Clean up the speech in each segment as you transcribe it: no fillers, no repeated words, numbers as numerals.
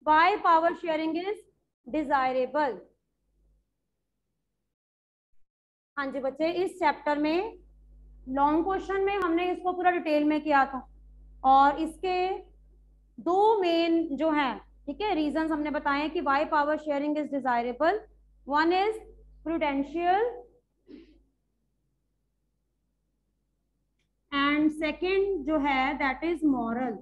Y power sharing is desirable. हाँ जी बच्चे, इस चैप्टर में लॉन्ग क्वेश्चन में हमने इसको पूरा डिटेल में किया था, और इसके दो मेन जो है, ठीक है, रीजंस हमने बताए कि why power sharing is desirable. One is prudential and second जो है that is moral.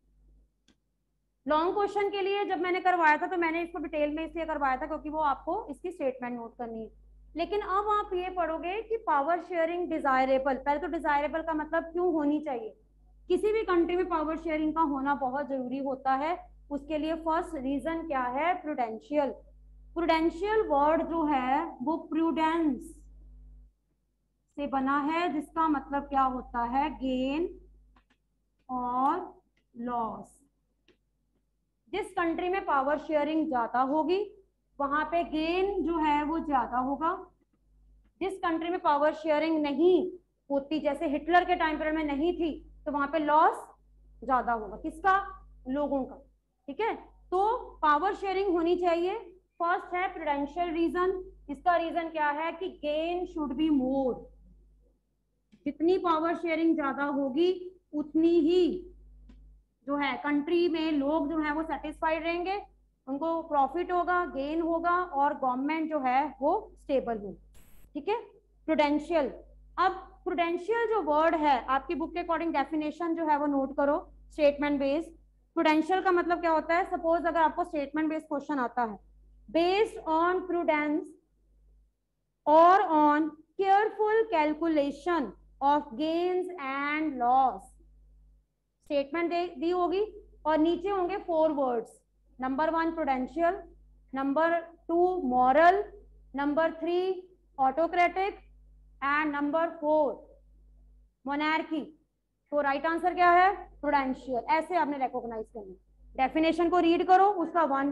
Long question के लिए जब मैंने करवाया था तो मैंने इसको डिटेल में इसलिए करवाया था क्योंकि वो आपको इसकी स्टेटमेंट नोट करनी है। लेकिन अब आप ये पढ़ोगे कि पावर शेयरिंग डिजायरेबल, पहले तो डिजायरेबल का मतलब क्यों होनी चाहिए। किसी भी कंट्री में पावर शेयरिंग का होना बहुत जरूरी होता है। उसके लिए फर्स्ट रीजन क्या है, प्रूडेंशियल। प्रूडेंशियल वर्ड जो है वो प्रूडेंस से बना है, जिसका मतलब क्या होता है, गेन और लॉस। जिस कंट्री में पावर शेयरिंग ज्यादा होगी वहां पे गेन जो है वो ज्यादा होगा। जिस कंट्री में पावर शेयरिंग नहीं होती, जैसे हिटलर के टाइम पीरियड में नहीं थी, तो वहां पे लॉस ज्यादा होगा। किसका, लोगों का। ठीक है, तो पावर शेयरिंग होनी चाहिए। फर्स्ट है प्रूडेंशियल रीजन। इसका रीजन क्या है कि गेन शुड बी मोर। जितनी पावर शेयरिंग ज्यादा होगी उतनी ही जो है कंट्री में लोग जो है वो सेटिस्फाइड रहेंगे, उनको प्रॉफिट होगा, गेन होगा, और गवर्नमेंट जो है वो स्टेबल होगी। ठीक है, प्रूडेंशियल। अब प्रूडेंशियल जो वर्ड है आपकी बुक के अकॉर्डिंग डेफिनेशन जो है वो नोट करो, स्टेटमेंट बेस्ड। प्रूडेंशियल का मतलब क्या होता है, सपोज अगर आपको स्टेटमेंट बेस्ड क्वेश्चन आता है, बेस्ड ऑन प्रूडेंस और on careful calculation of gains and loss. Statement दी होगी और नीचे होंगे 4 words. Number 1 prudential, number 2 moral, number 3 autocratic, and number 4 monarchy. तो राइट आंसर क्या है, प्रूडेंशियल। ऐसे आपने रिकॉग्नाइज करना। डेफिनेशन को रीड करो, उसका वन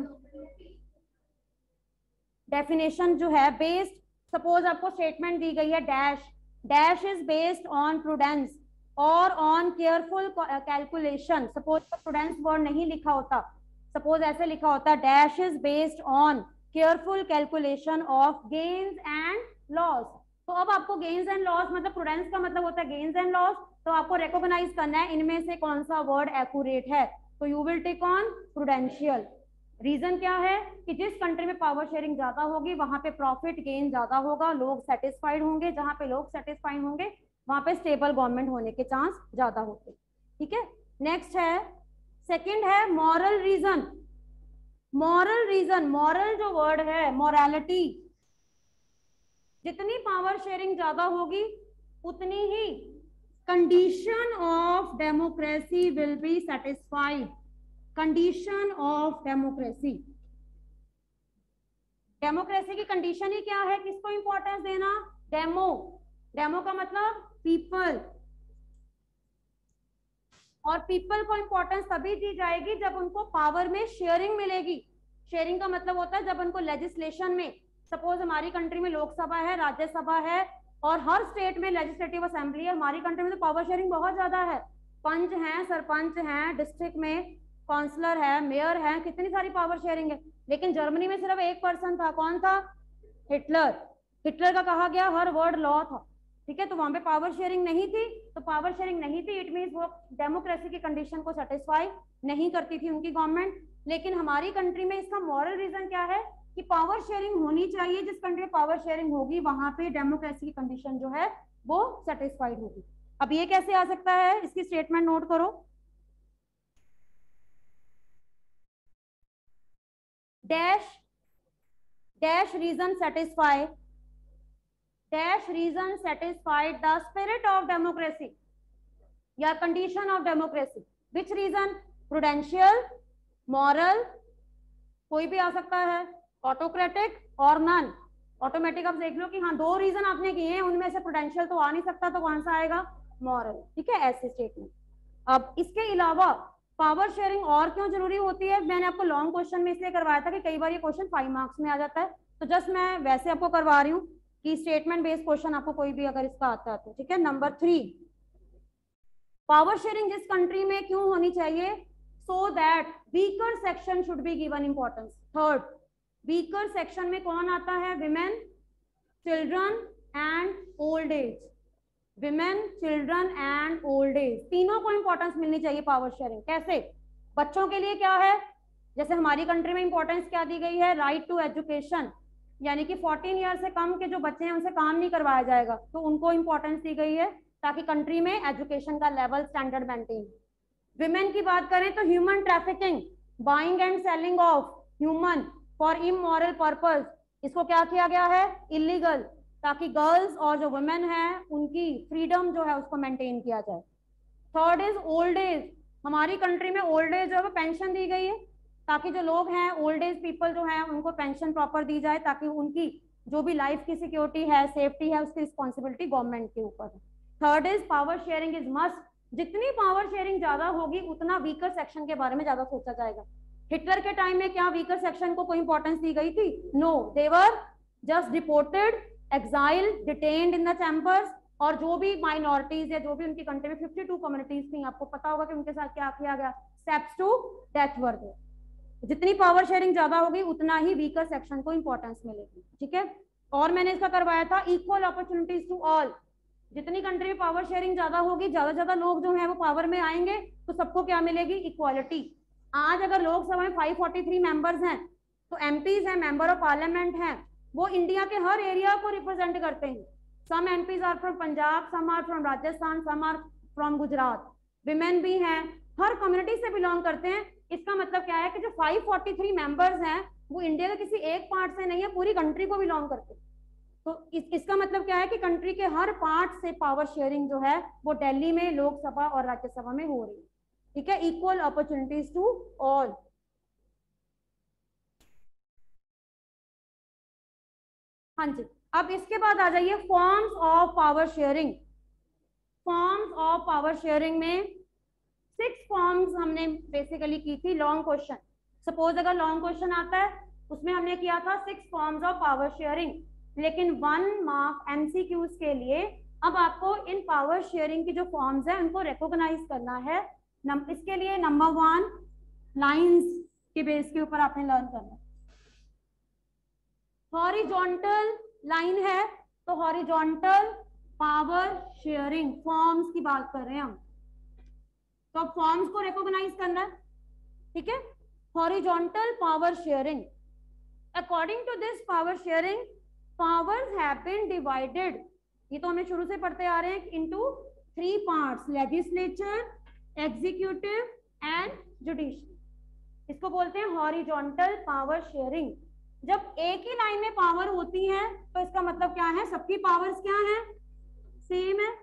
डेफिनेशन जो है बेस्ड, सपोज आपको स्टेटमेंट दी गई है dash, dash is based on prudence और on careful calculation. Suppose prudence word नहीं लिखा होता, सपोज ऐसे लिखा होता dash is based on careful calculation of gains and loss. तो अब आपको गेन्स एंड लॉस मतलब प्रूडेंस का मतलब होता है गेन्स एंड लॉस, तो आपको रिकॉग्नाइज करना है इनमें से कौन सा वर्ड एक्यूरेट है। तो you will take on prudential. Reason क्या है कि जिस कंट्री में पावर शेयरिंग ज्यादा होगी वहां पे प्रॉफिट गेन ज्यादा होगा, लोग सेटिस्फाइड होंगे, जहां पे लोग सेटिस्फाइड होंगे वहां पे स्टेबल गवर्नमेंट होने के चांस ज्यादा होते। ठीक है, नेक्स्ट है, सेकंड है moral reason. Moral reason, moral जो वर्ड है मोरालिटी। जितनी पावर शेयरिंग ज्यादा होगी उतनी ही condition of democracy will be satisfied. Condition of democracy, democracy की कंडीशन ही क्या है, किसको इंपॉर्टेंस देना, डेमो। डेमो का मतलब पीपल, और पीपल को इंपॉर्टेंस तभी दी जाएगी जब उनको पावर में शेयरिंग मिलेगी। शेयरिंग का मतलब होता है जब उनको लेजिस्लेशन में, सपोज हमारी कंट्री में लोकसभा है, राज्यसभा है, और हर स्टेट में लेजिस्लेटिव असेंबली है। हमारी कंट्री में तो पावर शेयरिंग बहुत ज्यादा है, पंच हैं, सरपंच हैं, डिस्ट्रिक्ट में काउंसलर है, मेयर है, कितनी सारी पावर शेयरिंग है। लेकिन जर्मनी में सिर्फ एक पर्सन था, कौन था, हिटलर। हिटलर का कहा गया हर वर्ड लॉ था। ठीक है, तो वहां पे पावर शेयरिंग नहीं थी, तो पावर शेयरिंग नहीं थी, इट मींस वो डेमोक्रेसी की कंडीशन को सेटिस्फाई नहीं करती थी उनकी गवर्नमेंट। लेकिन हमारी कंट्री में इसका मॉरल रीजन क्या है कि पावर शेयरिंग होनी चाहिए। जिस कंट्री में पावर शेयरिंग होगी वहां पे डेमोक्रेसी की कंडीशन जो है वो सेटिस्फाइड होगी। अब ये कैसे आ सकता है, इसकी स्टेटमेंट नोट करो। Dash dash reason satisfy, dash reason satisfied the spirit of democracy या condition of democracy. which reason, prudential, moral, कोई भी आ सकता है, autocratic और none। ऑटोमेटिक आप देख लो कि हाँ 2 रीजन आपने किए हैं, उनमें से प्रूडेंशियल तो आ नहीं सकता, तो कौन सा आएगा, मॉरल। ठीक है, ऐसे स्टेटमेंट। अब इसके अलावा पावर शेयरिंग और क्यों जरूरी होती है, मैंने आपको लॉन्ग क्वेश्चन में इसलिए करवाया था कि कई बार ये क्वेश्चन 5 मार्क्स में आ जाता है, तो जस्ट मैं वैसे आपको करवा रही हूँ कि स्टेटमेंट बेस्ड क्वेश्चन आपको कोई भी अगर इसका आता है तो। ठीक है, नंबर 3, पावर शेयरिंग जिस कंट्री में क्यों होनी चाहिए, so that weaker section should be given importance. Third, weaker section में कौन आता है? women, children and old age. women, children and old age, तीनों को इंपॉर्टेंस मिलनी चाहिए पावर शेयरिंग. कैसे? बच्चों के लिए क्या है? जैसे हमारी कंट्री में इंपॉर्टेंस क्या दी गई है? राइट टू एजुकेशन, यानी कि 14 ईयर से कम के जो बच्चे हैं उनसे काम नहीं करवाया जाएगा, तो उनको इंपॉर्टेंस दी गई है ताकि कंट्री में एजुकेशन का लेवल स्टैंडर्ड मेंटेन. विमेन की बात करें तो human trafficking, buying and selling of human for immoral purpose, इसको क्या किया गया है? इलीगल, ताकि गर्ल्स और जो वुमेन है उनकी फ्रीडम जो है उसको मेंटेन किया जाए. Third is old age. हमारी कंट्री में ओल्ड एज जो है पेंशन दी गई है ताकि जो लोग हैं ओल्ड एज पीपल जो हैं उनको पेंशन प्रॉपर दी जाए, ताकि उनकी जो भी लाइफ की सिक्योरिटी है, सेफ्टी है, उसकी रिस्पॉन्सिबिलिटी गवर्नमेंट के ऊपर है. Third is power sharing is must. जितनी पावर शेयरिंग ज्यादा होगी उतना वीकर सेक्शन के बारे में ज्यादा सोचा जाएगा. हिटलर के टाइम में क्या वीकर सेक्शन को कोई इंपॉर्टेंस दी गई थी? No, they were just deported, exile, detained in the chambers. और जो भी माइनॉरिटीज है, जो भी उनकी कंट्री में 52 कम्युनिटीज थी, आपको पता होगा कि उनके साथ क्या किया गया? Steps to death were there. जितनी पावर शेयरिंग ज्यादा होगी उतना ही वीकर सेक्शन को इंपॉर्टेंस मिलेगी. ठीक है. और मैंने इसका करवाया था इक्वल अपॉर्चुनिटीज टू ऑल. जितनी कंट्री में पावर शेयरिंग ज्यादा होगी, ज्यादा लोग जो है वो पावर में आएंगे, तो सबको क्या मिलेगी? इक्वालिटी. आज अगर लोकसभा में 543 मेंबर्स हैं, तो एमपीज हैं, मेंबर ऑफ पार्लियामेंट हैं, वो इंडिया के हर एरिया को रिप्रेजेंट करते हैं. Some MPs are from Punjab, some are from Rajasthan, some are from Gujarat. Women भी हैं, हर कम्युनिटी से बिलोंग करते हैं. इसका मतलब क्या है कि जो 543 मेंबर्स हैं वो इंडिया के किसी एक पार्ट से नहीं है, पूरी कंट्री को बिलोंग करते हैं. तो इसका मतलब क्या है कि कंट्री के हर पार्ट से पावर शेयरिंग जो है वो दिल्ली में लोकसभा और राज्यसभा में हो रही है. ठीक है. Equal opportunities to all. हाँ जी. अब इसके बाद आ जाइए forms of power sharing. Forms of power sharing में 6 फॉर्म्स हमने बेसिकली की थी. लॉन्ग क्वेश्चन, सपोज अगर लॉन्ग क्वेश्चन आता है उसमें हमने किया था 6 फॉर्म्स ऑफ पावर शेयरिंग. लेकिन 1 मार्क एमसीक्यूज के लिए अब आपको इन पावर शेयरिंग की जो फॉर्म्स है उनको रिकॉग्नाइज करना है. इसके लिए नंबर 1 लाइंस के बेस के ऊपर आपने लर्न करना है. हॉरिजॉन्टल लाइन है तो हॉरिजॉन्टल पावर शेयरिंग फॉर्म्स की बात कर रहे हैं हम, तो फॉर्म्स को रिकॉग्नाइज करना है. ठीक है. Horizontal power sharing, according to this power sharing powers have been divided, ये तो हमें शुरू से पढ़ते आ रहे हैं, into 3 parts, legislature, executive and judiciary. इसको बोलते हैं हॉरिजॉन्टल पावर शेयरिंग. जब एक ही लाइन में पावर होती है तो इसका मतलब क्या है? सबकी पावर्स क्या है? सेम है.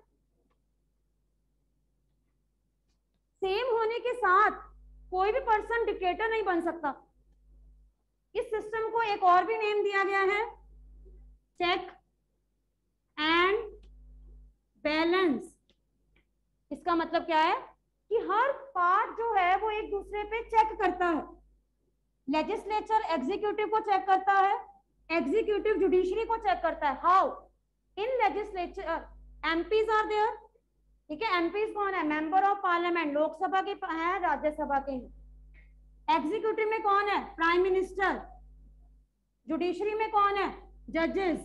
सेम होने के साथ कोई भी पर्सन डिक्टेटर नहीं बन सकता. इस सिस्टम को एक और भी नेम दिया गया है, चेक एंड बैलेंस. इसका मतलब क्या है कि हर पार्ट जो है वो एक दूसरे पे चेक करता है. लेजिस्लेचर एग्जीक्यूटिव को चेक करता है, एग्जीक्यूटिव जुडिशरी को चेक करता है. How? In legislature MPs are there. ठीक है. एमपीज कौन है? मेंबर ऑफ पार्लियामेंट, लोकसभा के हैं, राज्यसभा के हैं. एग्जीक्यूटिव में कौन है? Prime minister. जुडिशरी में कौन है? जजेस.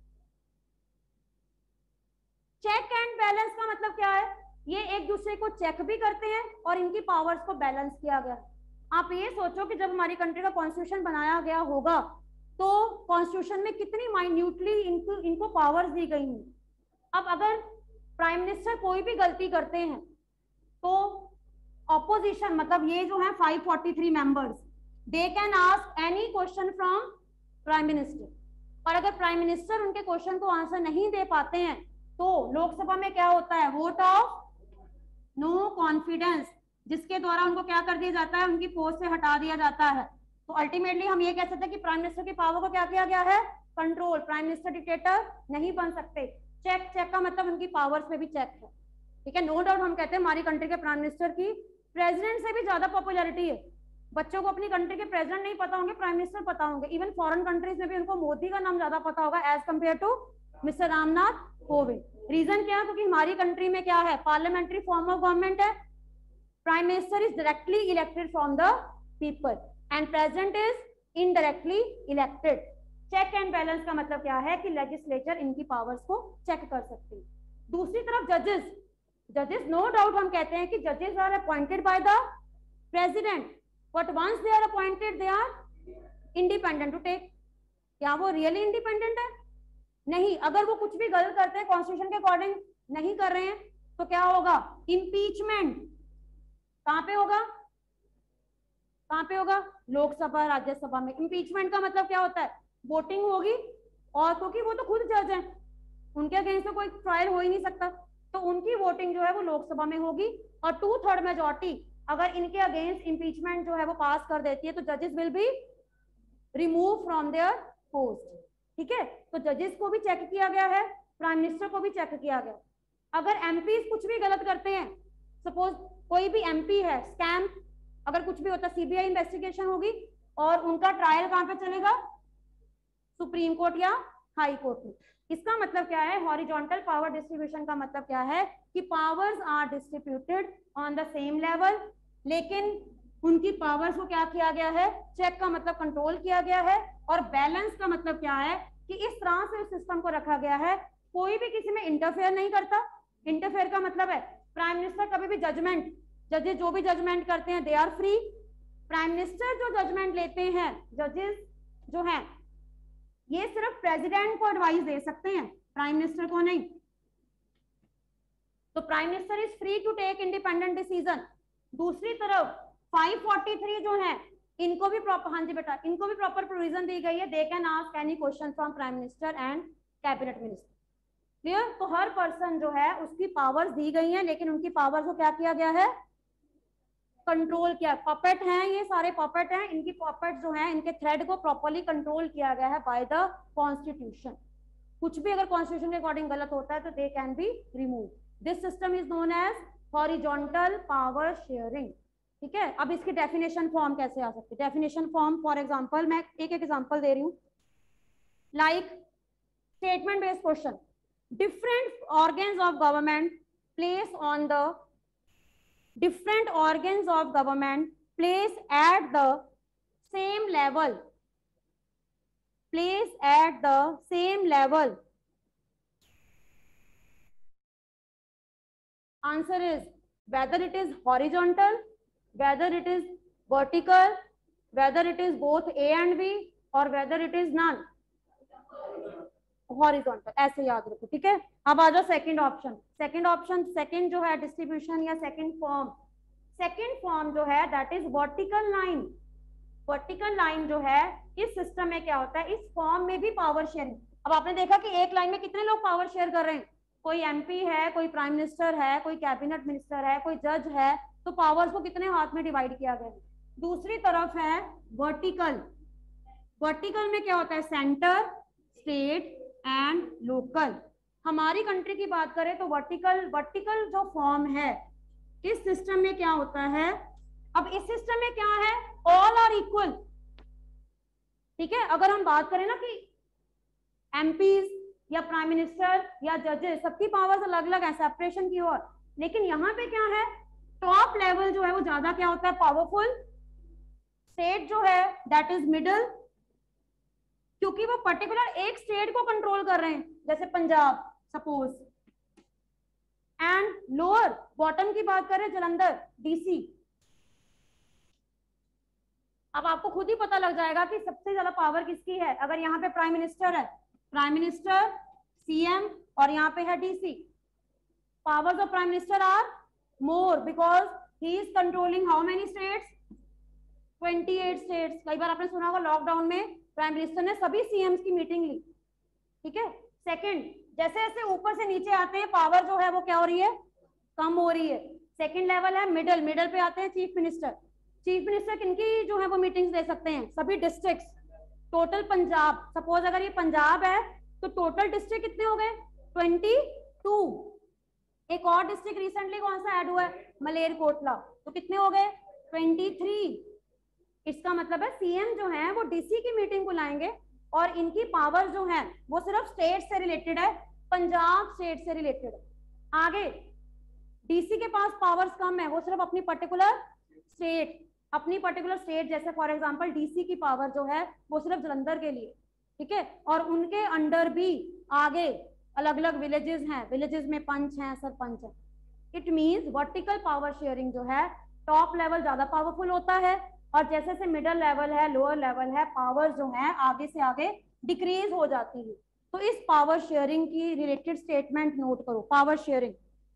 चेक एंड बैलेंस का मतलब क्या है? ये एक दूसरे को चेक भी करते हैं और इनकी पावर्स को बैलेंस किया गया. आप ये सोचो कि जब हमारी कंट्री का कॉन्स्टिट्यूशन बनाया गया होगा तो कॉन्स्टिट्यूशन में कितनी माइन्यूटली इनको पावर्स दी गई हैं. अब अगर प्राइम मिनिस्टर कोई भी गलती करते हैं तो ऑपोजिशन, मतलब ये जो है 543 members, they can ask any question from prime minister. और अगर प्राइम मिनिस्टर उनके क्वेश्चन को आंसर नहीं दे पाते हैं तो लोकसभा में क्या होता है? वोट ऑफ नो कॉन्फिडेंस, जिसके द्वारा उनको क्या कर दिया जाता है? उनकी पोस्ट से हटा दिया जाता है. तो अल्टीमेटली हम ये कह सकते हैं कि प्राइम मिनिस्टर की पावर को क्या किया गया है? कंट्रोल. प्राइम मिनिस्टर डिक्टेटर नहीं बन सकते. चेक का मतलब उनकी पावर्स में भी चेक है. ठीक है. नो डाउट हम कहते हैं हमारी कंट्री के प्राइम मिनिस्टर की प्रेसिडेंट से भी ज्यादा पॉपुलैरिटी है. बच्चों को अपनी कंट्री के प्रेसिडेंट नहीं पता होंगे, प्राइम मिनिस्टर पता होंगे. इवन फॉरेन कंट्रीज में भी उनको मोदी का नाम ज्यादा पता होगा as compare to mister Ramnath Kovind. Reason क्या है? क्योंकि हमारी कंट्री में क्या है? पार्लियामेंट्री फॉर्म ऑफ गवर्नमेंट है. Prime Minister is directly elected from the people and President is indirectly elected. Check and balance का मतलब क्या है कि लेजिस्लेचर इनकी पावर्स को चेक कर सकती है. दूसरी तरफ जजेस नो डाउट हम कहते हैं कि जजेस are appointed by the president, but once they are appointed they are independent to take. क्या वो रियली इंडिपेंडेंट है? नहीं. अगर वो कुछ भी गलत करते हैं, कॉन्स्टिट्यूशन के अकॉर्डिंग नहीं कर रहे हैं, तो क्या होगा? इम्पीचमेंट. कहां पे होगा? कहां पे होगा? लोकसभा, राज्यसभा में. इम्पीचमेंट का मतलब क्या होता है? वोटिंग होगी, और क्योंकि वो तो खुद जज हैं, उनके अगेंस्ट तो कोई ट्रायल हो ही नहीं सकता, तो उनकी वोटिंग जो है वो लोकसभा में होगी, और 2/3 मेजॉरिटी अगर इनके अगेंस्ट इम्पीचमेंट जो है वो पास कर देती है, तो जजेस will be remove from their post. ठीक है. तो जजेस को भी चेक किया गया है, प्राइम मिनिस्टर को भी चेक किया गया. अगर एमपी कुछ भी गलत करते हैं, सपोज कोई भी एमपी है, स्कैम अगर कुछ भी होता है, सीबीआई इन्वेस्टिगेशन होगी और उनका ट्रायल कहां पे चलेगा? सुप्रीम कोर्ट या हाई कोर्ट में. इसका मतलब क्या है? हॉरिजॉन्टल पावर डिस्ट्रीब्यूशन का मतलब क्या है कि powers are distributed on the same level, लेकिन उनकी पावर्स को क्या किया गया है? चेक का मतलब कंट्रोल किया गया है. और बैलेंस का मतलब क्या है कि इस तरह से उस सिस्टम को रखा गया है, कोई भी किसी में इंटरफेयर नहीं करता. इंटरफेयर का मतलब है प्राइम मिनिस्टर कभी भी जजमेंट, जजेस जो भी जजमेंट करते हैं they are free. Prime minister जो जजमेंट लेते हैं, जजेस जो हैं, ये सिर्फ प्रेसिडेंट को एडवाइस दे सकते हैं, प्राइम मिनिस्टर को नहीं. तो prime minister is free to take independent decision. दूसरी तरफ 543 जो है, इनको भी प्रॉपर, हाँ जी बेटा, इनको भी प्रॉपर प्रोविजन दी गई है. They can ask any question from prime minister and cabinet minister. Clear? तो हर पर्सन जो है उसकी पावर्स दी गई हैं, लेकिन उनकी पावर्स को क्या किया गया है? कंट्रोल किया. पपेट हैं, ये सारे पपेट हैं. इनकी पपेट जो है, इनके थ्रेड को प्रॉपर्ली कंट्रोल किया गया है बाय द कॉन्स्टिट्यूशन. कुछ भी अगर कॉन्स्टिट्यूशन के अकॉर्डिंग गलत होता है तो they can be remove. This system is known as horizontal power sharing. ठीक है. अब इसकी डेफिनेशन फॉर्म कैसे आ सकती है? डेफिनेशन फॉर्म, फॉर एग्जांपल मैं एक एग्जांपल दे रही हूँ. Like statement based question. different organs of government place on the different organs of government place at the same level, place at the same level. Answer is whether it is horizontal, whether it is vertical, whether it is both A and B, or whether it is none. Horizontal. ऐसे याद रखो. ठीक है. अब आ जाओ second option. Second option, second जो है डिस्ट्रीब्यूशन या सेकंड फॉर्म जो है that is vertical line. Vertical line जो है इस सिस्टम में क्या होता है? इस फॉर्म में भी पावर शेयरिंग. अब आपने देखा कि एक लाइन में कितने लोग पावर शेयर कर रहे हैं? कोई एमपी है, कोई प्राइम मिनिस्टर है, कोई कैबिनेट मिनिस्टर है, कोई जज है. तो पावर्स को कितने हाथ में डिवाइड किया गया है? दूसरी तरफ है वर्टिकल. वर्टिकल में क्या होता है? Centre, state and local. हमारी कंट्री की बात करें तो वर्टिकल जो फॉर्म है इस सिस्टम में क्या होता है? अब इस सिस्टम में क्या है? All are equal. ठीक है. अगर हम बात करें ना कि एमपीज या प्राइम मिनिस्टर या जजेस, सबकी पावर्स अलग अलग है सेपरेशन की ओर, लेकिन यहाँ पे क्या है? टॉप लेवल जो है वो ज्यादा क्या होता है? पावरफुल. स्टेट जो है दैट इज मिडल, क्योंकि वो पर्टिकुलर एक स्टेट को कंट्रोल कर रहे हैं, जैसे Punjab suppose. And lower bottom की बात करें, जलंधर, डीसी. अब आपको खुद ही पता लग जाएगा कि सबसे ज्यादा पावर किसकी है. अगर यहाँ पे प्राइम मिनिस्टर है, प्राइम मिनिस्टर, सीएम, और यहाँ पे है DC. Powers of prime minister are more because he is controlling how many states? 28 states. कई बार आपने सुना होगा लॉकडाउन में प्राइम मिनिस्टर ने सभी सीएम्स की मीटिंग ली. ठीक है. सेकंड, जैसे जैसे ऊपर से नीचे आते हैं पावर जो है वो क्या हो रही है? कम हो रही है. सेकंड लेवल है मिडल. मिडल पे आते हैं चीफ मिनिस्टर. चीफ मिनिस्टर किनकी जो है वो मीटिंग्स ले सकते हैं? सभी डिस्ट्रिक्ट्स. टोटल पंजाब, सपोज अगर ये पंजाब है तो टोटल डिस्ट्रिक्ट कितने हो गए? 22. एक और डिस्ट्रिक्ट रिसेंटली कौन सा ऐड हुआ है? मलेरकोटला. तो कितने हो गए? 23. इसका मतलब है सीएम जो है वो डीसी की मीटिंग बुलाएंगे और इनकी पावर जो है वो सिर्फ स्टेट से रिलेटेड है, पंजाब स्टेट से रिलेटेड है. आगे डीसी के पास पावर्स कम है, वो सिर्फ अपनी पर्टिकुलर स्टेट जैसे फॉर एग्जांपल डीसी की पावर जो है वो सिर्फ जलंधर के लिए, ठीक है, और उनके अंडर भी आगे अलग अलग विलेजेस हैं, विलेजेस में पंच हैं, सरपंच हैं। It means vertical power sharing जो है टॉप लेवल ज्यादा पावरफुल होता है, और जैसे जैसे मिडिल लेवल है, लोअर लेवल है, पावर जो है आगे से आगे डिक्रीज हो जाती है। तो इस पावर शेयरिंग की रिलेटेड स्टेटमेंट नोट करो, power sharing.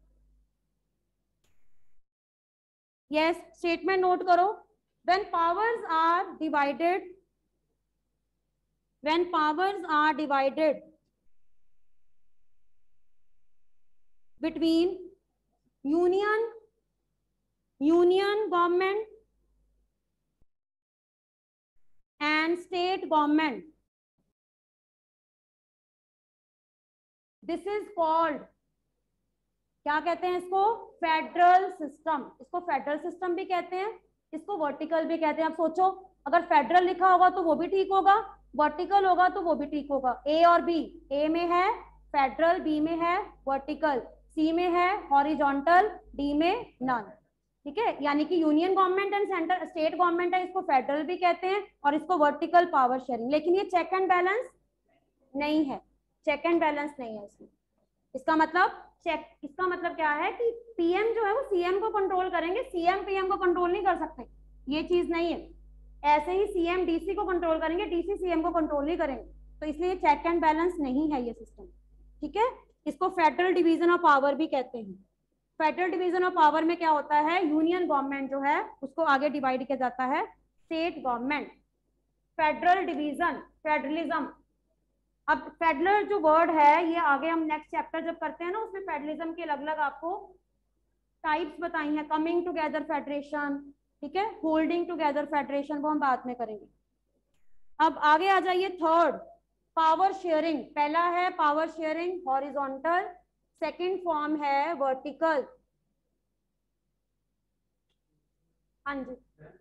Yes, statement note करो। when powers are divided between union government and state government, this is called, क्या कहते हैं इसको, फेडरल सिस्टम। इसको फेडरल सिस्टम भी कहते हैं, इसको वर्टिकल भी कहते हैं। आप सोचो, अगर फेडरल लिखा होगा तो वो भी ठीक होगा, वर्टिकल होगा तो वो भी ठीक होगा। ए और बी, ए में है फेडरल, बी में है वर्टिकल, सी में है हॉरिजॉन्टल, डी में नन, ठीक है। यानी कि union government and centre state government है, इसको फेडरल भी कहते हैं और इसको वर्टिकल पावर शेयरिंग। लेकिन ये चेक एंड बैलेंस नहीं है, चेक एंड बैलेंस नहीं है इसमें। इसका मतलब क्या है कि पीएम जो है वो सीएम को कंट्रोल करेंगे, सीएम पीएम को कंट्रोल नहीं कर सकते, ये चीज नहीं है। ऐसे ही सीएम डीसी को कंट्रोल करेंगे, डीसी सीएम को कंट्रोल नहीं करेंगे, तो इसलिए चेक एंड बैलेंस नहीं है ये सिस्टम, ठीक है। इसको फेडरल डिवीजन ऑफ पावर भी कहते हैं। फेडरल डिवीजन ऑफ पावर में क्या होता है, यूनियन गवर्नमेंट जो है उसको आगे डिवाइड किया जाता है state government. Federal division, federalism. अब फेडरल जो वर्ड है ये आगे हम नेक्स्ट चैप्टर जब करते हैं ना, उसमें फेडरलिज्म के अलग अलग आपको टाइप्स बताई हैं। कमिंग टुगेदर फेडरेशन, ठीक है, होल्डिंग टुगेदर फेडरेशन, वो हम बाद में करेंगे। अब आगे आ जाइए, थर्ड पावर शेयरिंग। पहला है power sharing horizontal, second form है वर्टिकल। हाँ जी,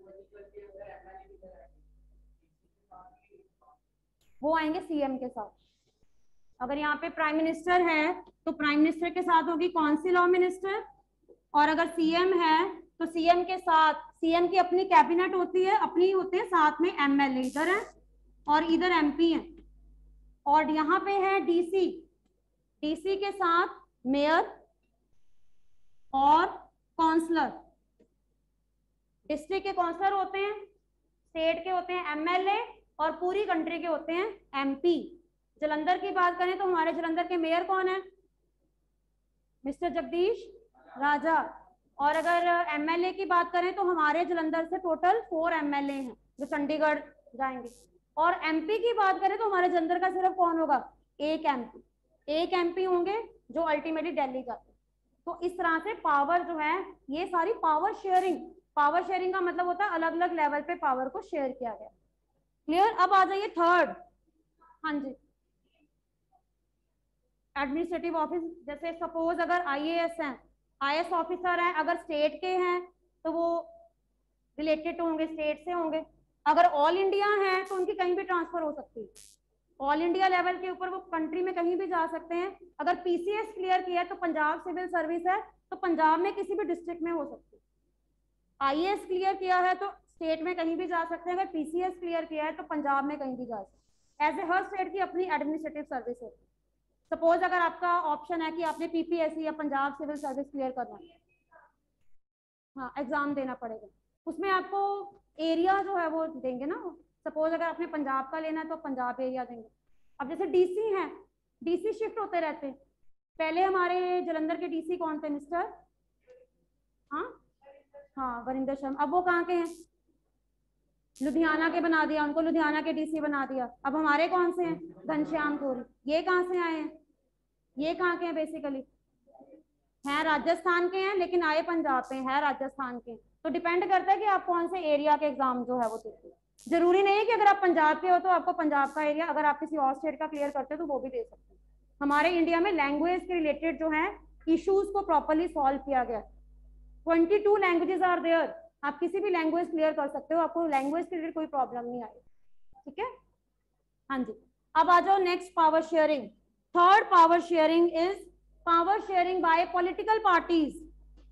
वो आएंगे सीएम के साथ। अगर यहाँ पे प्राइम मिनिस्टर है तो प्राइम मिनिस्टर के साथ होगी काउंसिल ऑफ मिनिस्टर, और अगर सीएम है तो सीएम के साथ, सीएम की अपनी कैबिनेट होती है, अपनी होते हैं, साथ में एमएलए इधर है और इधर एमपी है। और यहाँ पे है डीसी, डीसी के साथ मेयर और काउंसलर। डिस्ट्रिक्ट के काउंसलर होते हैं, स्टेट के होते हैं एमएलए, और पूरी कंट्री के होते हैं एमपी। जलंधर की बात करें तो हमारे जलंधर के मेयर कौन है, मिस्टर जगदीश राजा। और अगर एमएलए की बात करें तो हमारे जलंधर से टोटल 4 एमएलए हैं जो चंडीगढ़ जाएंगे। और एमपी की बात करें तो हमारे जलंधर का सिर्फ कौन होगा, एक एमपी होंगे जो अल्टीमेटली दिल्ली जाते हैं। तो इस तरह से पावर जो है, ये सारी पावर शेयरिंग का मतलब होता है अलग अलग लेवल पे पावर को शेयर किया गया। क्लियर। अब आ जाइए थर्ड। हाँ जी, एडमिनिस्ट्रेटिव ऑफिस। जैसे सपोज अगर आईएएस हैं, आईएएस ऑफिसर हैं, अगर स्टेट के हैं तो वो रिलेटेड होंगे, स्टेट से होंगे। अगर ऑल इंडिया हैं तो उनकी कहीं भी ट्रांसफर हो सकती है, ऑल इंडिया लेवल के ऊपर वो कंट्री में कहीं भी जा सकते हैं। अगर पीसीएस क्लियर किया है तो पंजाब सिविल सर्विस है तो पंजाब में किसी भी डिस्ट्रिक्ट में हो सकती है। आईएएस क्लियर किया है तो स्टेट में कहीं भी जा सकते हैं, अगर पीसीएस क्लियर किया है तो पंजाब में कहीं भी जा सकते हैं। ऐसे हर स्टेट की अपनी एडमिनिस्ट्रेटिव सर्विस होती है। सपोज अगर आपका ऑप्शन है कि आपने पीपीएससी या पंजाब सिविल सर्विस क्लियर करना है, हाँ एग्जाम देना पड़ेगा, उसमें आपको एरिया जो है वो देंगे ना। सपोज अगर आपने पंजाब का लेना है तो पंजाब एरिया देंगे। अब जैसे डीसी हैं, डीसी शिफ्ट होते रहते हैं। पहले हमारे जलंधर के डीसी कौन थे, मिस्टर हाँ वरिंदर शर्मा। अब वो कहाँ के हैं, लुधियाना के बना दिया उनको, लुधियाना के डीसी बना दिया। अब हमारे कौन से हैं, घनश्याम थोरी। ये कहाँ से आए हैं, ये कहाँ के हैं, बेसिकली हैं राजस्थान के हैं लेकिन आए पंजाब पे हैं, राजस्थान के। तो डिपेंड करता है कि आप कौन से एरिया के एग्जाम जो है वो देते हैं। जरूरी नहीं है कि अगर आप पंजाब के हो तो आपको पंजाब का एरिया, अगर आप किसी और स्टेट का क्लियर करते हो तो वो भी दे सकते हैं। हमारे इंडिया में लैंग्वेज के रिलेटेड जो है इश्यूज को प्रॉपरली सॉल्व किया गया। 22 लैंग्वेजेस आर देयर, आप किसी भी लैंग्वेज क्लियर कर सकते हो, आपको लैंग्वेज के रिलेटेड कोई प्रॉब्लम नहीं आएगी, ठीक है। हाँ जी, अब आ जाओ next power sharing. Third power sharing is power sharing by political parties.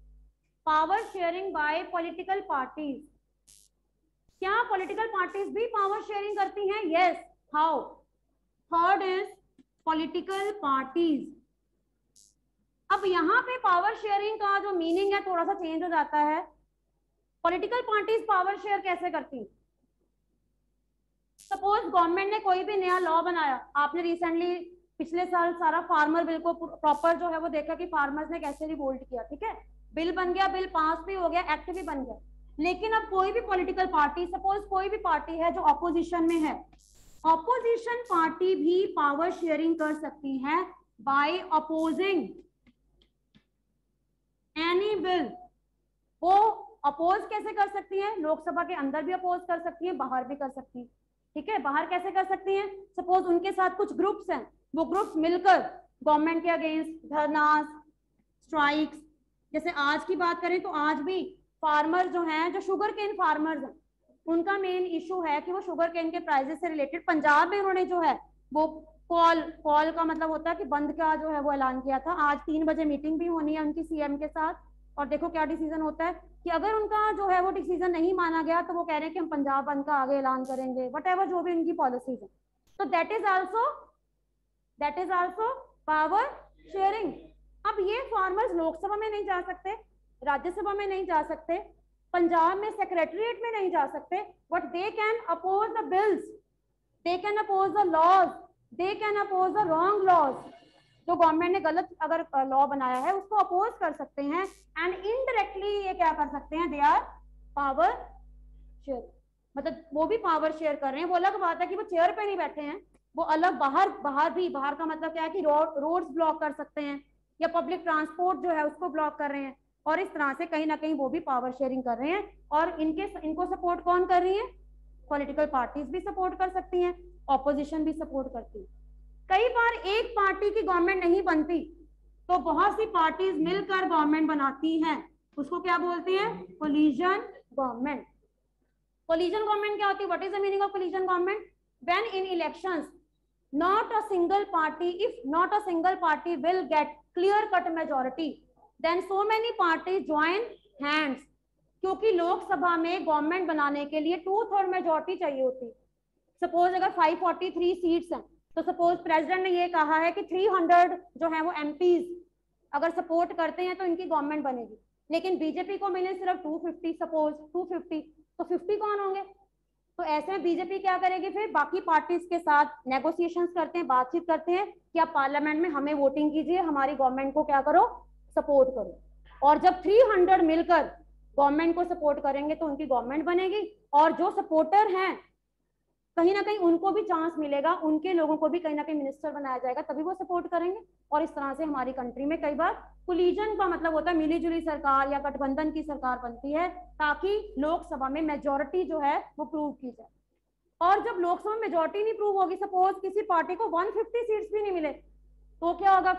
Power sharing by political parties, क्या पॉलिटिकल पार्टीज भी पावर शेयरिंग करती हैं? Yes, how? Third is political parties. अब यहाँ पे पावर शेयरिंग का जो मीनिंग है थोड़ा सा चेंज हो जाता है। पॉलिटिकल पार्टीज पावर शेयर कैसे करती? सपोज गवर्नमेंट ने कोई भी नया लॉ बनाया, आपने रिसेंटली पिछले साल सारा फार्मर बिल को प्रॉपर जो है वो देखा कि फार्मर्स ने कैसे रिवोल्ट किया, ठीक है, बिल बन गया, बिल पास भी हो गया, एक्ट भी बन गया। लेकिन अब कोई भी पॉलिटिकल पार्टी, सपोज कोई भी पार्टी है जो ऑपोजिशन में है, ऑपोजिशन पार्टी भी पावर शेयरिंग कर सकती है बाय अपोजिंग एनी बिल। वो अपोज कैसे कर सकती है? लोकसभा के अंदर भी अपोज कर सकती है, बाहर भी कर सकती है, ठीक है। बाहर कैसे कर सकती हैं? सपोज उनके साथ कुछ ग्रुप्स हैं, वो ग्रुप्स मिलकर गवर्नमेंट के अगेंस्ट धरनास, स्ट्राइक्स, जैसे आज की बात करें तो आज भी फार्मर जो हैं, जो शुगर केन फार्मर्स हैं, उनका मेन इशू है कि वो शुगर केन के प्राइसेस से रिलेटेड पंजाब में उन्होंने जो है वो कॉल का मतलब होता है कि बंद का जो है वो ऐलान किया था। आज 3 बजे मीटिंग भी होनी है उनकी सीएम के साथ, और देखो क्या डिसीजन होता है कि अगर उनका जो है वो डिसीजन नहीं माना गया तो वो कह रहे हैं कि हम पंजाब बंद का आगे ऐलान करेंगे, वट जो भी उनकी पॉलिसीज है। तो that is also power sharing. अब ये फार्मर्स लोकसभा में नहीं जा सकते, राज्यसभा में नहीं जा सकते, पंजाब में सेक्रेटरीट में नहीं जा सकते, but they can oppose the bills, they can oppose the laws, they can oppose the wrong laws. जो गवर्नमेंट ने गलत अगर लॉ बनाया है उसको अपोज कर सकते हैं, एंड इनडायरेक्टली ये क्या कर सकते हैं? दे आर पावर शेयर, मतलब वो भी पावर शेयर कर रहे हैं। वो अलग बात है कि वो चेयर पे नहीं बैठे हैं, वो अलग बाहर बाहर का मतलब क्या है कि रोड्स ब्लॉक कर सकते हैं, या पब्लिक ट्रांसपोर्ट जो है उसको ब्लॉक कर रहे हैं, और इस तरह से कहीं ना कहीं वो भी पावर शेयरिंग कर रहे हैं। और इनको सपोर्ट कौन कर रही है? पॉलिटिकल पार्टीज भी सपोर्ट कर सकती हैं, ऑपोजिशन भी सपोर्ट करती है। कई बार एक पार्टी की गवर्नमेंट नहीं बनती तो बहुत सी पार्टीज मिलकर गवर्नमेंट बनाती हैं, उसको क्या बोलते हैं? Collision government. कोलिजन गवर्नमेंट क्या होती है? What is the meaning of coalition government? When in elections not a single party, if not a single party will get clear cut majority, then so many parties join hands, क्योंकि लोकसभा में government बनाने के लिए 2/3 majority चाहिए होती। Suppose अगर 543 seats हैं तो सपोज प्रेसिडेंट ने ये कहा है कि 300 जो है वो एमपीज अगर सपोर्ट करते हैं तो इनकी गवर्नमेंट बनेगी, लेकिन बीजेपी को मिले सिर्फ 250, सपोज 250, तो 50 कौन होंगे? तो ऐसे में बीजेपी क्या करेगी? फिर बाकी पार्टीज के साथ नेगोशिएशंस करते हैं, बातचीत करते हैं कि आप पार्लियामेंट में हमें वोटिंग कीजिए, हमारी गवर्नमेंट को क्या करो? सपोर्ट करो। और जब 300 मिलकर गवर्नमेंट को सपोर्ट करेंगे तो उनकी गवर्नमेंट बनेगी, और जो सपोर्टर हैं कहीं ना कहीं उनको भी चांस मिलेगा, उनके लोगों को भी कहीं ना कहीं मिनिस्टर बनाया जाएगा, तभी वो सपोर्ट करेंगे। और इस तरह से हमारी कंट्री में कई बार कोलिजन का मतलब होता है मिली जुली सरकार या गठबंधन की सरकार बनती है, ताकि लोकसभा में मेजोरिटी जो है वो प्रूव की जाए। और जब लोकसभा में मेजोरिटी नहीं प्रूव होगी, सपोज किसी पार्टी को 150 सीट्स भी नहीं मिले, तो क्या होगा?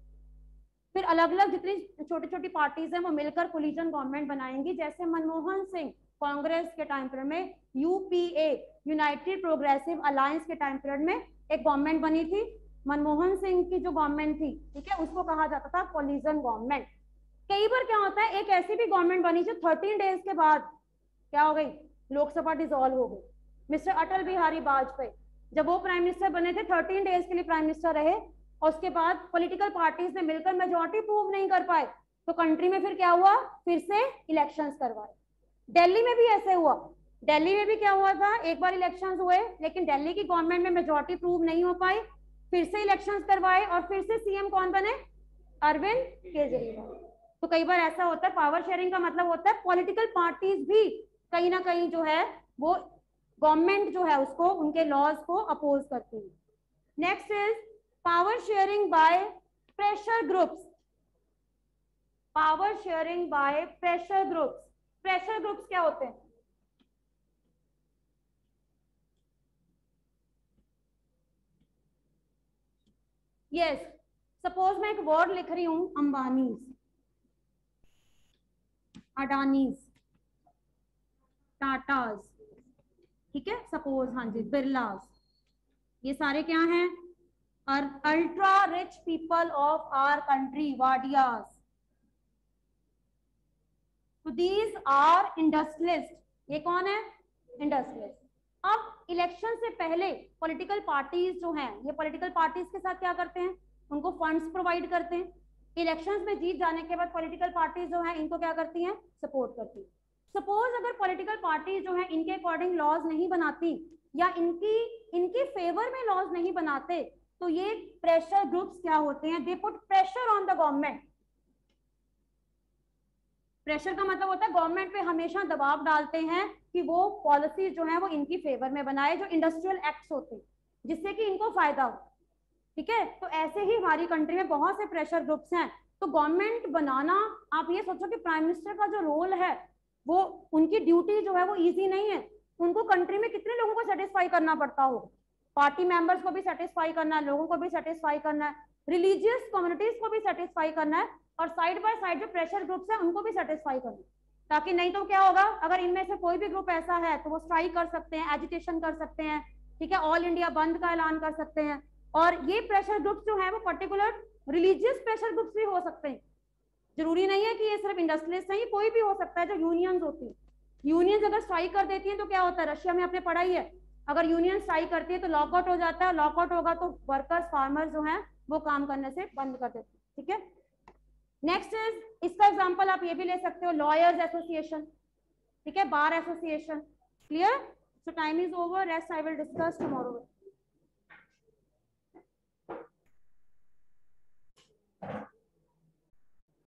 फिर अलग अलग जितनी छोटी छोटी पार्टीज हैं वो मिलकर कोलिजन गवर्नमेंट बनाएंगी। जैसे मनमोहन सिंह कांग्रेस के टाइम पीरियड में यूपीए, यूनाइटेड प्रोग्रेसिव अलायंस के टाइम पीरियड में एक गवर्नमेंट बनी थी। मनमोहन सिंह की जो गवर्नमेंट थी, ठीक है, उसको कहा जाता था कोलिजन गवर्नमेंट। कई बार क्या होता है, एक ऐसी भी गवर्नमेंट बनी जो 13 डेज के बाद क्या हो गई? लोकसभा डिसॉल्व हो गई। मिस्टर अटल बिहारी वाजपेयी जब वो प्राइम मिनिस्टर बने थे, 13 डेज के लिए प्राइम मिनिस्टर रहे, और उसके बाद पॉलिटिकल पार्टीज ने मिलकर मेजोरिटी प्रूव नहीं कर पाए, तो कंट्री में फिर क्या हुआ? फिर से इलेक्शंस करवाए। दिल्ली में भी ऐसे हुआ। दिल्ली में भी क्या हुआ था? एक बार इलेक्शंस हुए, लेकिन दिल्ली की गवर्नमेंट में मेजोरिटी प्रूव नहीं हो पाई, फिर से इलेक्शंस करवाए, और फिर से सीएम कौन बने? अरविंद केजरीवाल। तो कई बार ऐसा होता है, पावर शेयरिंग का मतलब होता है पॉलिटिकल पार्टीज भी कहीं ना कहीं जो है वो गवर्नमेंट जो है उसको, उनके लॉज को अपोज करती है। Next is power sharing by pressure groups. Power sharing by pressure groups. Pressure groups क्या होते हैं? यस, सपोज मैं एक वर्ड लिख रही हूं, अंबानीज, अडानीज, टाटाज, ठीक है, सपोज, हाँ जी, बिरलास, ये सारे क्या हैं? Ultra rich people of our country, Wadias. तो दीज आर इंडस्ट्रियलिस्ट। ये कौन है? इंडस्ट्रियलिस्ट। अब इलेक्शन से पहले पॉलिटिकल पार्टीज जो हैं, ये पॉलिटिकल पार्टीज के साथ क्या करते हैं? उनको फंड्स प्रोवाइड करते हैं। इलेक्शंस में जीत जाने के बाद पॉलिटिकल पार्टीज जो हैं इनको क्या करती हैं? सपोर्ट करती हैं। सपोज अगर पॉलिटिकल पार्टीज जो हैं इनके अकॉर्डिंग लॉज नहीं बनाती या इनके फेवर में लॉज नहीं बनाते, तो ये प्रेशर ग्रुप्स क्या होते हैं? They put pressure on the government. Pressure का मतलब होता है गवर्नमेंट पे हमेशा दबाव डालते हैं कि वो पॉलिसी जो है वो इनकी फेवर में बनाए, जो इंडस्ट्रियल एक्ट्स होते हैं, जिससे कि इनको फायदा हो। ठीक है, तो ऐसे ही हमारी कंट्री में बहुत से प्रेशर ग्रुप्स हैं। तो गवर्नमेंट बनाना, आप ये सोचो कि प्राइम मिनिस्टर का जो रोल है, वो उनकी ड्यूटी जो है वो इजी नहीं है। उनको कंट्री में कितने लोगों को सेटिस्फाई करना पड़ता हो, पार्टी मेंबर्स को भी सेटिस्फाई करना है, लोगों को भी सेटिस्फाई करना है, रिलीजियस कम्युनिटीज को भी सेटिस्फाई करना है, और साइड बाय साइड जो प्रेशर ग्रुप्स है उनको भी सेटिस्फाई करना है। ताकि नहीं तो क्या होगा, अगर इनमें से कोई भी ग्रुप ऐसा है तो वो स्ट्राइक कर सकते हैं, एजिटेशन कर सकते हैं, ठीक है, ऑल इंडिया बंद का ऐलान कर सकते हैं। और ये प्रेशर ग्रुप्स जो है वो पर्टिकुलर रिलीजियस प्रेशर ग्रुप्स भी हो सकते हैं। जरूरी नहीं है कि ये सिर्फ इंडस्ट्रियलिस्ट नहीं, कोई भी हो सकता है। जो यूनियंस होती है, यूनियंस अगर स्ट्राइक कर देती है तो क्या होता है? रशिया में आपने पढ़ा ही है, अगर यूनियन स्ट्राइक करती है तो लॉकआउट हो जाता है, लॉकआउट होगा तो वर्कर्स फार्मर्स जो हैं वो काम करने से बंद कर देते हैं। ठीक है, नेक्स्ट इज, इसका एग्जांपल आप ये भी ले सकते हो, लॉयर्स एसोसिएशन, ठीक है, bar association. Clear? So time is over, rest I will discuss tomorrow.